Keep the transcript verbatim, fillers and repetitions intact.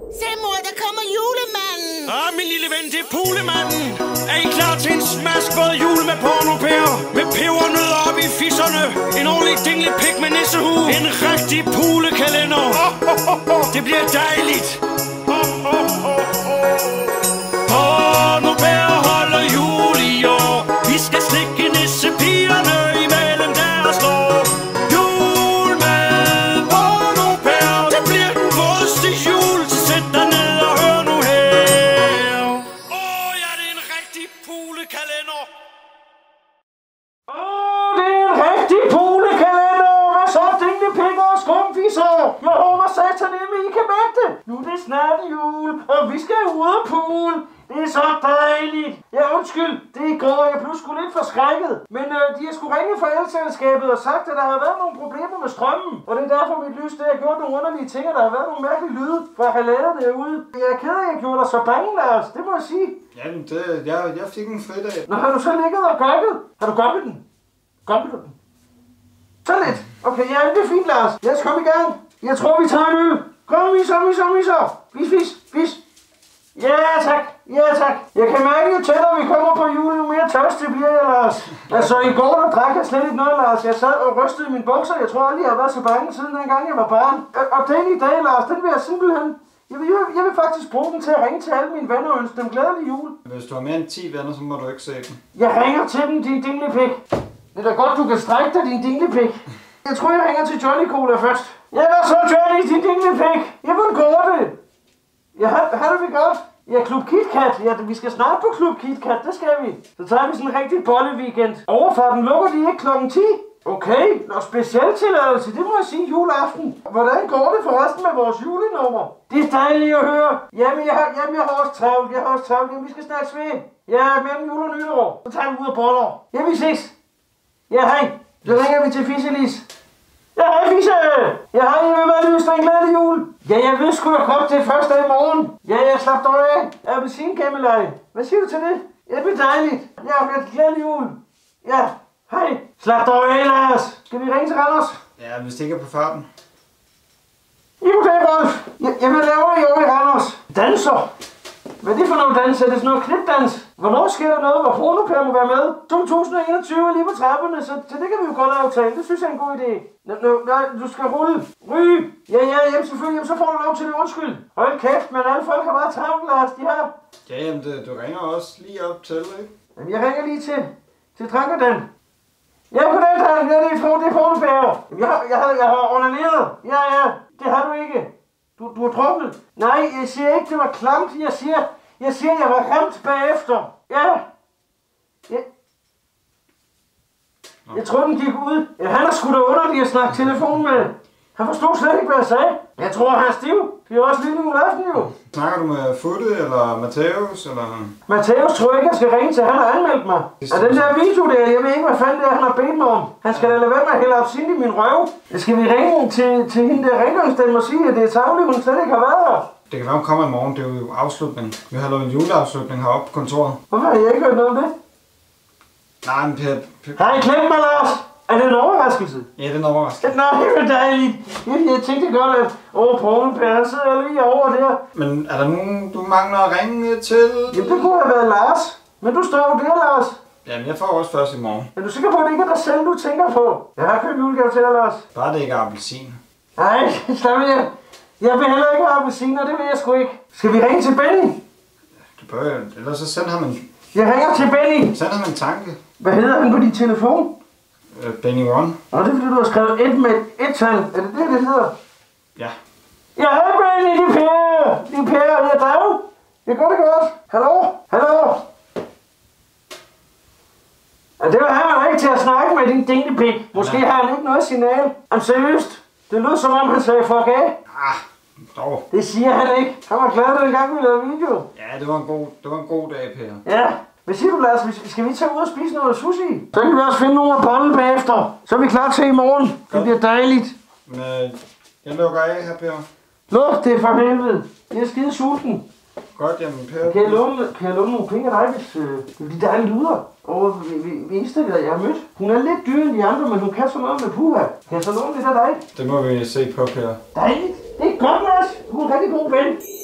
Se mor, der kommer julemanden! Ah, min lille ven, det er Pulemanden. Er I klar til en smaskvåd jul med pornopærer? Med pebernødder op i fisserne. En ordentlig dingle pik med nissehue. En rigtig pulekalender. Det bliver dejligt. Pornopærer holder jul i år. Vi skal stikke nissepigerne imellem deres lår. Jul med pornopærer. Det bliver den vådeste jul. Så sæt dig ned og hør nu her. Åh, oh, ja, det er en rigtig pulekalender. Åh, oh, det er en rigtig pulekalender. Hvad så, dingle pikker og skumfisser? Jeg håber satanemme, I kan mærke det. Nu er det snart jul, og vi skal ud af pool. Det er så dejligt. Ja, undskyld, det går. Jeg blev sgu lidt forskrækket. Men øh, de har sgu ringet fra elselskabet og sagt, at der har været nogle problemer med strømmen. Og det er derfor, mit lys det har gjort nogle underlige ting, og der har været nogle mærkelige lyde fra halader derude. Jeg er ked af, at jeg gjorde dig så bange, Lars. Det må jeg sige. Jamen, det, jeg, jeg fik en fridag. Nå, har du så ligget og gokket? Har du gokket den? Gokket du den? Så lidt. Okay, ja, det er fint, Lars. Lad os komme i gang. Jeg tror, vi tager en øl. Kom, viser, viser, viser. Vis, vis, vis. Ja, tak. Ja, tak. Jeg kan mærke, jo tættere vi kommer på jul, jo mere tørstig bliver jeg, Lars. Altså, i går der drak jeg slet ikke noget, Lars. Jeg sad og rystede i mine bukser. Jeg tror aldrig, jeg har været så bange siden dengang, jeg var barn. Og, og den i dag, Lars, den vil jeg simpelthen... Jeg vil, jeg vil faktisk bruge den til at ringe til alle mine venner og ønske dem glædelig jul. Hvis du har mere end ti venner, så må du ikke se den. Jeg ringer til dem, din dinglepik. Det er da godt, du kan strække dig, din dinglepik. Jeg tror, jeg ringer til Johnny Cola først. Ja, hvad så, Johnny, din dinglepik? Jeg vil gå det. Ja, har det vi godt? Ja, Klub KitKat. Ja, vi skal snart på Klub KitKat, det skal vi. Så tager vi sådan en rigtig bolle-weekend. Overfarten lukker de ikke klokken ti? Okay, og specialtilladelse, det må jeg sige juleaften. Hvordan går det forresten med vores julenummer? Det er dejligt at høre. Jamen, jeg har, jamen, jeg har også travlt, jeg har også travlt. Jamen, vi skal snakkes ved. Ja, mellem jul og nytår. Så tager vi ud og boller. Ja, vi ses. Ja, hej. Så ringer vi til Fisselis. Ja, hej Fisse. Ja, hej, jeg vil bare lyse dig en glædelig jul. Ja, jeg ved sgu da godt, det er første dag i morgen. Ja, jeg slap dog af. Appelsinkæmmeleje. Hvad siger du til det? Ja, det bliver dejligt. Ja, det bliver glædelig jul. Ja, hej. Slap dog af, Lars. Skal vi ringe til Randers? Ja, hvis det ikke er på farten. Ja, goddag, Rolf. Jeg, jeg vil lave i år i Randers. Danser. Hvad er det for noget dans? Er det sådan noget klipdans? Hvornår sker der noget, hvor pornopærer må være med? to tusind enogtyve er lige på trapperne, så, så det kan vi jo godt aftale. Det synes jeg er en god idé. Nå, nå, nej, du skal rulle. Ryge. Ja, ja, jamen selvfølgelig. Jamen, så får du lov til det, undskyld. Hold kæft, men alle folk har bare travlt, Lars. De har... Ja, jamen, det, du ringer også lige op til, ikke? Jamen, jeg ringer lige til, til Drankerdan. Ja, goddag, Dan. Ja, det er, det er pornopærer. Jeg, har, jeg, har, jeg har onaneret. Ja, ja, det har du ikke. Du, du har drukket. Nej, jeg siger ikke, det var klamt. Jeg siger, jeg siger, jeg var ramt bagefter. Ja. Jeg, jeg tror, den gik ud. Ja, han er sgu da underlig at snakke telefon med. Han forstod slet ikke, hvad jeg sagde. Jeg tror, han er stiv. Det er også lige nu aften, jo. Snakker du med Futte eller Matthäus, eller... Matthäus tror jeg ikke, jeg skal ringe til. Han har anmeldt mig. Og den der video der, jeg ved ikke, hvad fanden det er, han har bedt mig om. Han skal da lade være med at hælde absint i min røv. Skal vi ringe til, til hende der rengøringsdame og sige, at det er tavligt, hun slet ikke har været her? Det kan være, hun kommer i morgen. Det er jo afslutning. Vi har lavet en juleafslutning heroppe på kontoret. Hvorfor har jeg ikke hørt noget om det? Nej, men Per... per... Har I glemt mig, Lars? Er det en overraskelse? Ja, det er en overraskelse. Nej, det er dejligt. Jeg, jeg tænkte godt, at over pornopærer sidder lige over der. Men er der nogen, du mangler at ringe til? Jamen, det kunne have været Lars. Men du står jo der, Lars. Jamen, jeg får også først i morgen. Er du sikker på, at det ikke er dig selv, du tænker på? Jeg har købt julegave til dig, Lars. Bare det ikke er appelsin. Nej, slap jeg. Jeg vil heller ikke have appelsiner, det vil jeg sgu ikke. Skal vi ringe til Benny? Du bør, ellers så send ham en... Jeg ringer til Benny. Send ham en tanke. Hvad hedder han på din telefon? Uh, Benny One. Nå, det er fordi, du har skrevet et med et tal. Er det det, det hedder? Ja. Ja, hej Benny, det er Per. Det er Per, jeg er Dag. Det går det godt. Hallo? Hallo? Ja, det var han ikke til at snakke med din dinglepik. Måske har han ikke noget signal. Jamen seriøst, det lød som om han sagde fuck af. Ah, dog. Det siger han ikke. Han var glad, den gang vi lavede video. Ja, det var en god, det var en god dag, Per. Ja. Hvad siger du, Lars? Skal vi tage ud og spise noget sushi? Så kan vi også finde nogle af bollen bagefter. Så er vi klar til i morgen. Det bliver dejligt. Men øh, jeg lukker af her, Per. Luk det for helvede. Jeg er skide sulten. Godt, jamen Per. Kan jeg låne, kan jeg låne nogle penge af dig, hvis øh, det er dejlige lyder? Og vi, vi, vi eneste, jeg har mødt. Hun er lidt dyr end de andre, men hun kan så noget med puha. Kan jeg så låne lidt af dig? Det må vi se på, Per. Dejligt. Det er godt, Lars. Du er en rigtig god ven.